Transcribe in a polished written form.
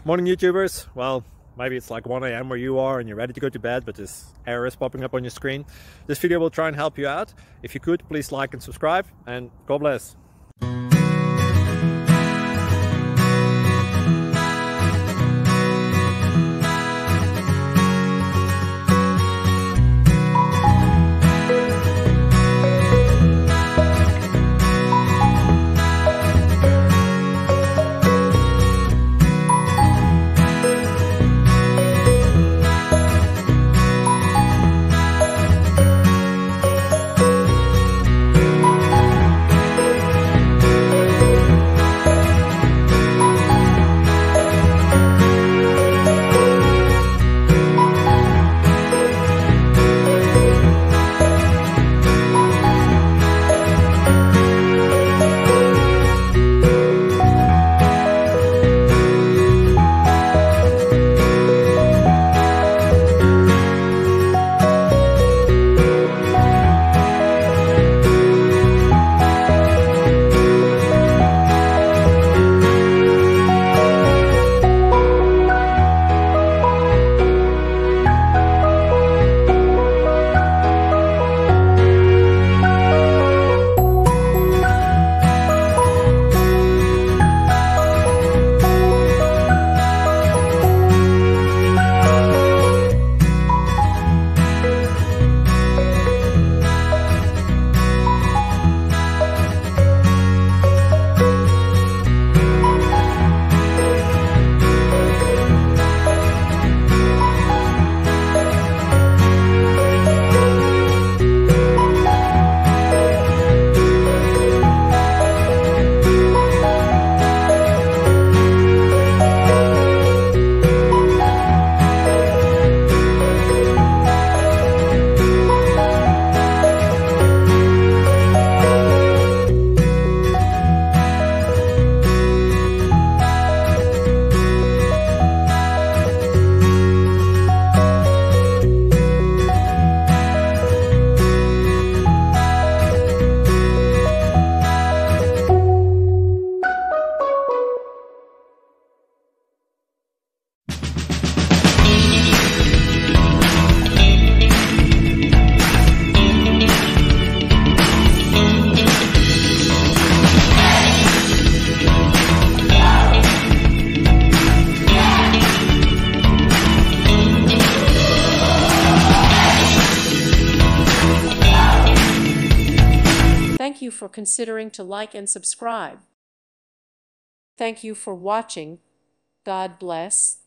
Morning YouTubers. Well, maybe it's like 1 a.m. where you are and you're ready to go to bed, but this error is popping up on your screen. This video will try and help you out. If you could, please like and subscribe, and God bless. Thank you for considering to like and subscribe. Thank you for watching. God bless.